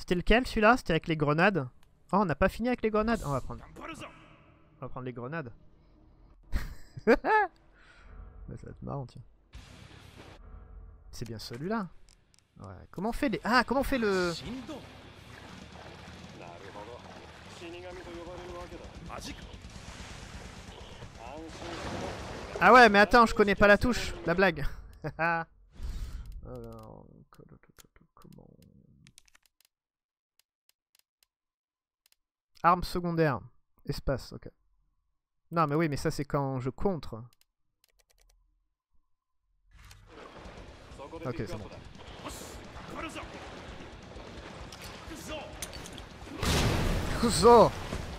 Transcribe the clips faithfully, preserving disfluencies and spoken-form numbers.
c'était lequel celui-là? C'était avec les grenades. Oh, on n'a pas fini avec les grenades. On va prendre. On va prendre les grenades. Ça va être marrant, tiens. C'est bien celui-là. Ouais. Comment on fait les... Ah, comment on fait le... Ah ouais, mais attends, je connais pas la touche. La blague. Alors... Comment... Arme secondaire. Espace, ok. Non, mais oui, mais ça c'est quand je contre. Ok, c'est bon. Kuzo!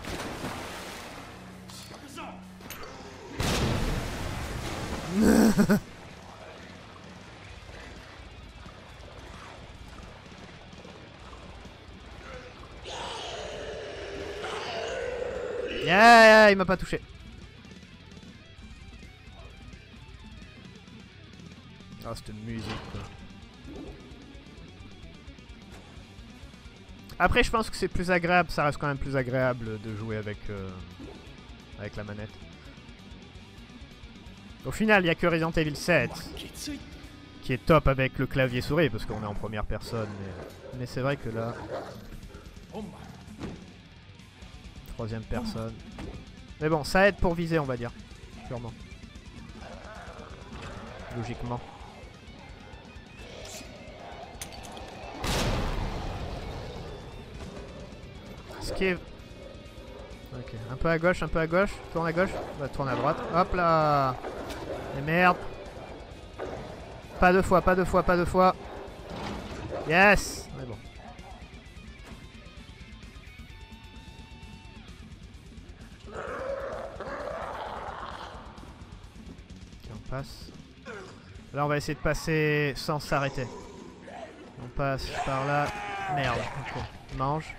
Yeah, yeah, il m'a pas touché. Ah, cette musique quoi. Après je pense que c'est plus agréable, ça reste quand même plus agréable de jouer avec, euh, avec la manette. Au final il n'y a que Resident Evil sept qui est top avec le clavier souris parce qu'on est en première personne. Mais, mais c'est vrai que là... Troisième personne. Mais bon, ça aide pour viser on va dire. Sûrement. Logiquement. Esquive. Ok, un peu à gauche, un peu à gauche. Tourne à gauche. On va tourner à droite. Hop là. Et merde. Pas deux fois, pas deux fois, pas deux fois. Yes. Mais bon. Ok, on passe. Là, on va essayer de passer sans s'arrêter. On passe par là. Merde. Ok. Mange.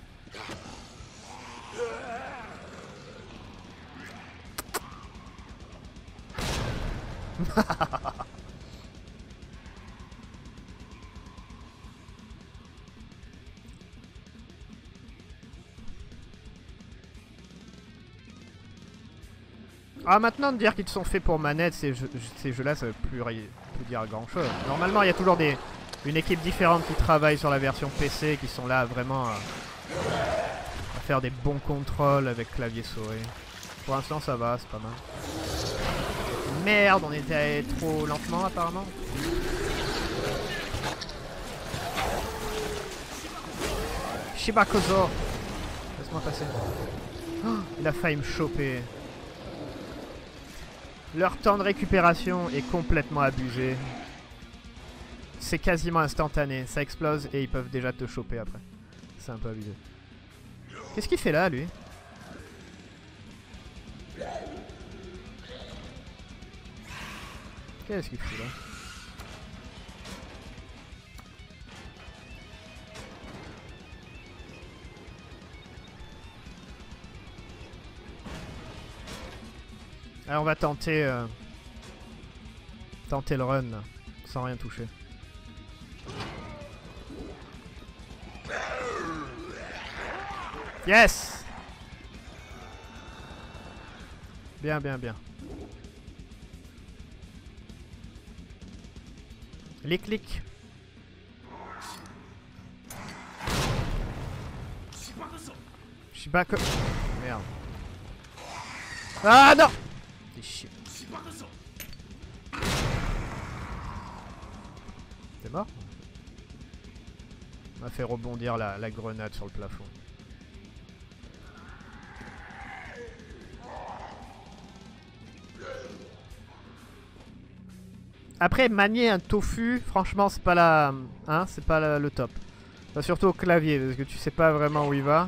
Ah, maintenant de dire qu'ils sont faits pour manette, ces jeux, ces jeux là ça veut plus, plus dire grand chose. Normalement il y a toujours des, une équipe différente qui travaille sur la version P C, qui sont là vraiment à, à faire des bons contrôles avec clavier souris. Pour l'instant ça va, c'est pas mal. Merde, on était allé trop lentement apparemment. Shibakozo. Laisse-moi passer. Oh, il a failli me choper. Leur temps de récupération est complètement abusé. C'est quasiment instantané. Ça explose et ils peuvent déjà te choper après. C'est un peu abusé. Qu'est-ce qu'il fait là, lui? Qu'est-ce qu'il fout là? Alors on va tenter euh, tenter le run là, sans rien toucher. Yes! Bien, bien, bien. Les clics. Shibako. Merde. Ah non! T'es chier. T'es mort? On m'a fait rebondir la, la grenade sur le plafond. Après, manier un tofu, franchement, c'est pas la, hein, c'est pas la, le top. Enfin, surtout au clavier, parce que tu sais pas vraiment où il va.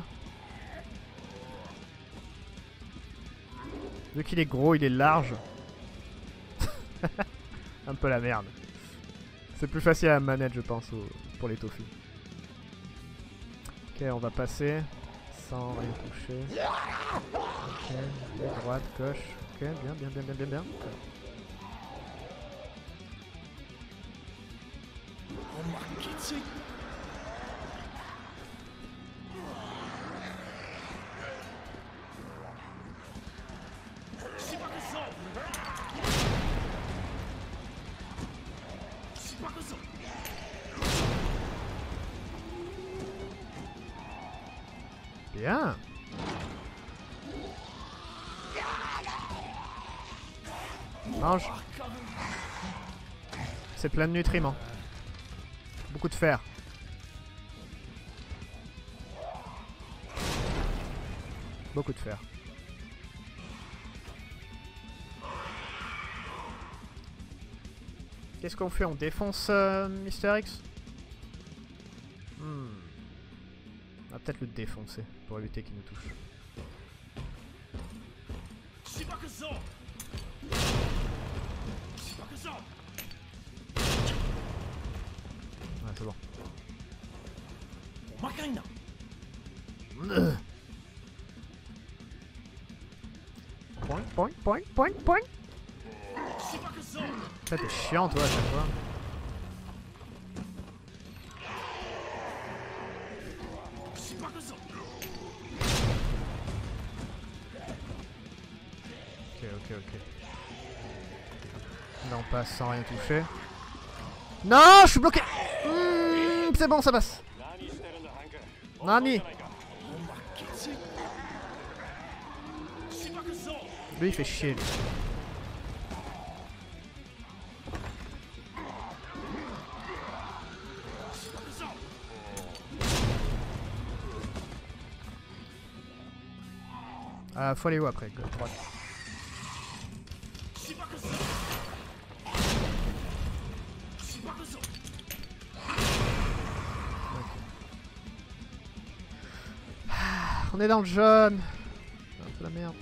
Vu qu'il est gros, il est large. Un peu la merde. C'est plus facile à la manette, je pense, au, pour les tofu. Ok, on va passer sans rien toucher. Ok, droite, gauche. Ok, bien, bien, bien, bien, bien, bien. Okay. Bien. Mange. C'est plein de nutriments. Beaucoup de fer. Beaucoup de fer. Qu'est-ce qu'on fait? On défonce euh, Mister X? hmm. On va peut-être le défoncer pour éviter qu'il nous touche. Ouais, c'est bon. Point, point, point, point, point. Ça t'es chiant toi à chaque fois. Ok, ok, ok. Là on passe sans rien toucher. Non, je suis bloqué. Mmh, c'est bon, ça passe. Nani. Lui il fait chier lui. Ah, faut aller où après? Gauche, droite. Okay. Ah, on est dans le jaune. C'est un peu la merde.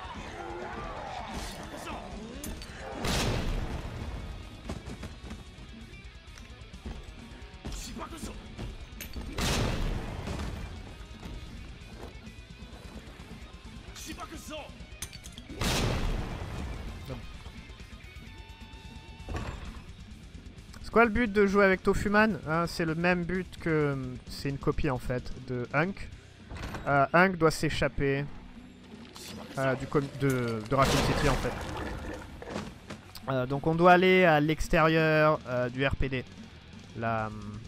C'est quoi le but de jouer avec Tofuman? Hein, c'est le même but que... C'est une copie en fait de Hunk. Euh, Hunk doit s'échapper euh, du de, de Raccoon City en fait. Euh, donc on doit aller à l'extérieur euh, du R P D. Là,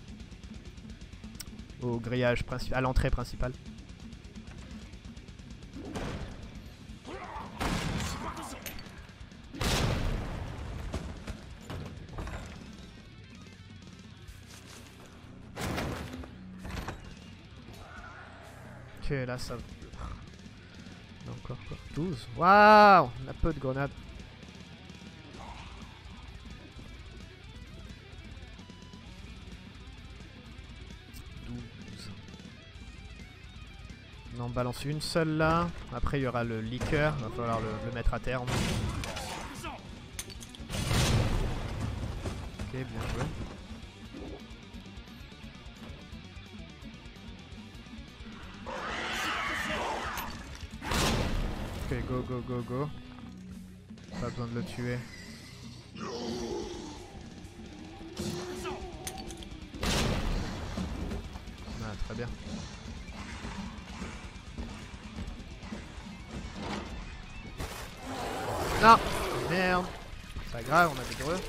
au grillage principal, à l'entrée principale. Ok, là ça... Encore quoi. douze. Waouh, on a peu de grenades. douze. On en balance une seule là. Après il y aura le liqueur. Il va falloir le, le mettre à terme. Ok, bien joué. Ok, go, go, go, go. Pas besoin de le tuer. Ah, très bien. Non! Merde! C'est pas grave, on a des greux.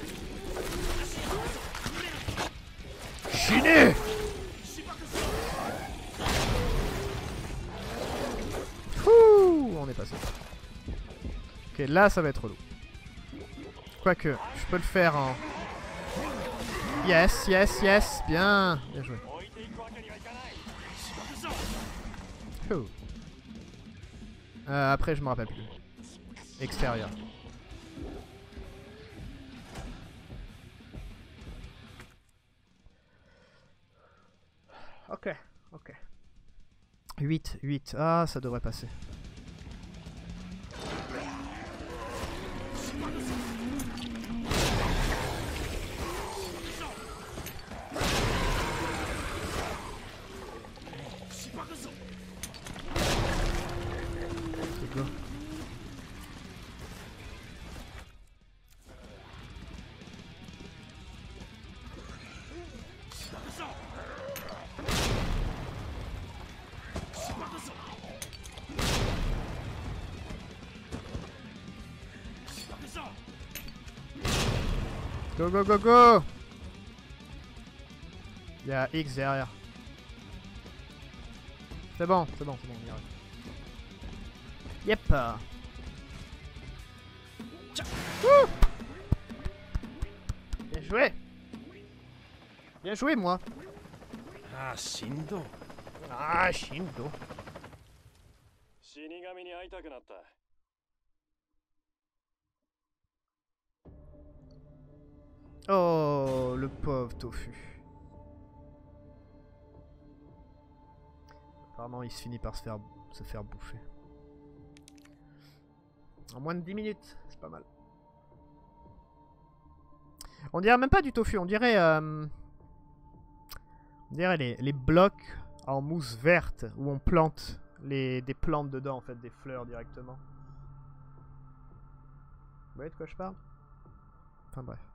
Chiné! Ouh, on est passé. Ok, là ça va être relou. Quoique, je peux le faire en... Yes, yes, yes, bien, bien joué. Ouh. Euh, après je me rappelle plus. Extérieur. Ok, ok. huit, huit. Ah, ça devrait passer. Go. Go go go go! Il y a X derrière. C'est bon, c'est bon, c'est bon, on y arrive. Yep. Wouh. Bien joué. Bien joué, moi. Ah, Shindo. Ah, Shindo. Oh, le pauvre Tofu. Apparemment, il se finit par se faire, se faire bouffer. En moins de dix minutes, c'est pas mal. On dirait même pas du tofu, on dirait... Euh, on dirait les, les blocs en mousse verte où on plante les, des plantes dedans, en fait, des fleurs directement. Vous voyez de quoi je parle? Enfin bref.